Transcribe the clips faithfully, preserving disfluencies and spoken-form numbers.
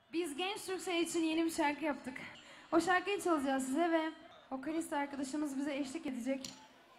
Biz Genç Türksel için yeni bir şarkı yaptık. O şarkıyı çalacağız size ve vokalist arkadaşımız bize eşlik edecek.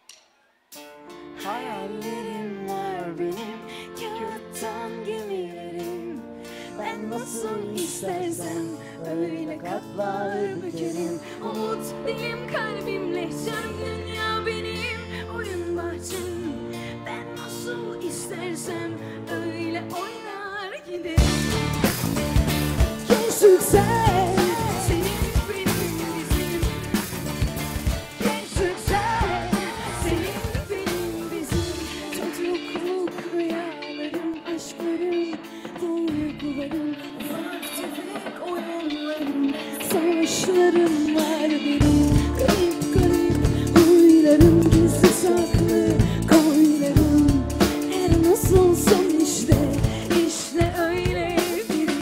Hayallerim var benim, kağıttan gemilerim. Ben nasıl istersem öyle katlar bükerim. Umut benim kalbimle, canım dünya benim oyun bahçem. Ben nasıl istersem öyle oynar giderim. Genç Türksel, Senin benim bizim. Genç Türksel, Senin benim bizim. çocukluk rüyalarım, aşklarım, duygularım, ufak tefek oyunlarım, savaşlarım var benim. Garip garip huylarım, gizli saklı koylarım. Her nasılsam işte, işte öyle biri.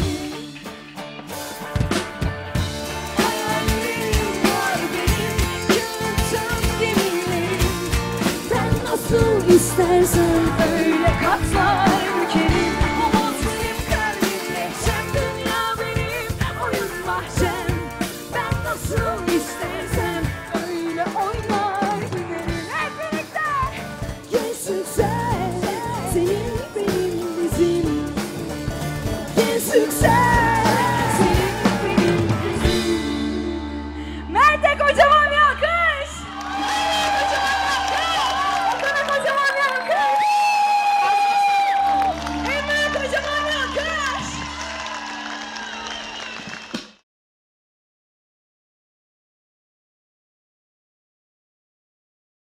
Hayallerim var benim, kağıttan gemilerim. Ben nasıl istersem öyle katlar